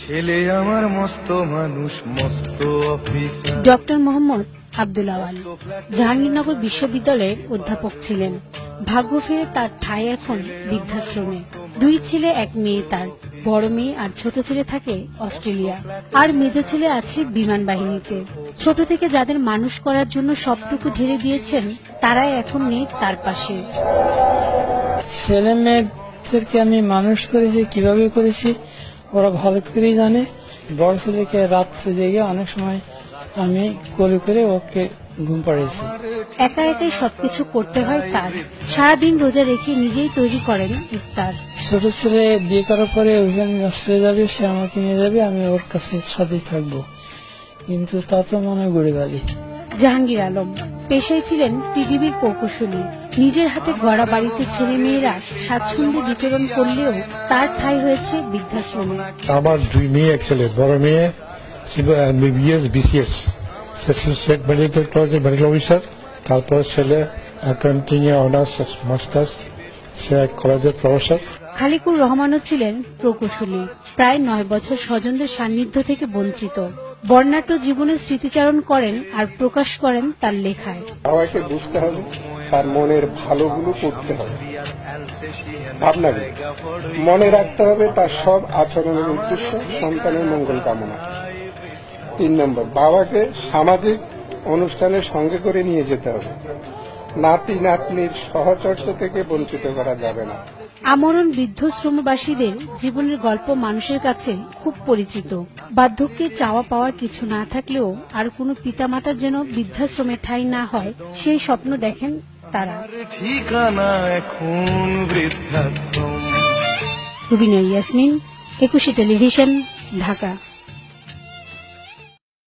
ছেলে আমার মস্ত মানুষ, মস্ত অফিসার। ডক্টর মোহাম্মদ আব্দুল আওয়াল জাহাঙ্গীরনগর বিশ্ববিদ্যালয়ের অধ্যাপক ছিলেন। ভাগ্য ফিরে তার ঠাঁই এখন বৃদ্ধাশ্রমে। 2 ছেলে 1 মেয়ে তার। বড় মেয়ে আর ছোট ছেলে থাকে অস্ট্রেলিয়া, আর মেজ ছেলে আছে বিমান বাহিনীতে। ছোট থেকে যাদের মানুষ করার জন্য সবটুকু ঢেলে দিয়েছেন, তারাই এখন নেই তার পাশে। ছেলে মেয়েদেরকে আমি মানুষ করেছি, কিভাবে করেছি ওরা ভালো করেই জানে। বড় ছেলেকে রাত্রে জেগে অনেক সময় আমি কোলে করে ওকে ঘুম পাড়িয়েছি। একা একাই সবকিছু করতে হয় তার। সারাদিন রোজা রেখে নিজেই তৈরি করেন ইফতার। ছোট ছেলে বিয়ে করার পরে ওখানে অস্ট্রেলিয়া যাবে, সে আমাকে নিয়ে যাবে, আমি ওর কাছে সাথেই থাকবো, কিন্তু তা তো মনে হয় গড়িবালি। জাহাঙ্গীর আলম পেশায় ছিলেন পৃথিবীর প্রকৌশলী। নিজের হাতে গড়া বাড়িতে ছেলে মেয়েরা স্বাচ্ছন্দ্যে বিচরণ করলেও তার ঠাঁই হয়েছে বৃদ্ধাশ্রমে। আমার 2 মেয়ে 1 ছেলে। বড় মেয়ে ছিল MBBS BCS মেডিকেল কলেজের মেডিকেল অফিসার। তারপর ছেলে অ্যাকাউন্টিং এ অনার্স মাস্টার্স, সে কলেজের প্রফেসর। খালিকুর রহমানও ছিলেন প্রকৌশলী। প্রায় 9 বছর স্বজনদের সান্নিধ্য থেকে বঞ্চিত। বর্ণাঢ্য জীবনের স্মৃতিচারণ করেন আর প্রকাশ করেন তার লেখায়। বাবাকে বুঝতে হবে, তার মনের ভালোগুলো করতে হবে, ভাবনাগুলো মনে রাখতে হবে, তার সব আচরণের উদ্দেশ্য সন্তানের মঙ্গল কামনা। 3 নম্বর, বাবাকে সামাজিক অনুষ্ঠানের সঙ্গে করে নিয়ে যেতে হবে। নাতি নাতনির সহচর্য থেকে বঞ্চিত করা যাবে না। আমরণ বৃদ্ধাশ্রমবাসীদের জীবনের গল্প মানুষের কাছে খুব পরিচিত। বার্ধক্যে চাওয়া পাওয়ার কিছু না থাকলেও আর কোনো পিতামাতার যেন বৃদ্ধাশ্রমে ঠাঁই না হয়, সেই স্বপ্ন দেখেন তারা। ঠিকানা এখন বৃদ্ধাশ্রম। রুবিনা ইয়াসমিন, 21 টেলিভিশন, ঢাকা।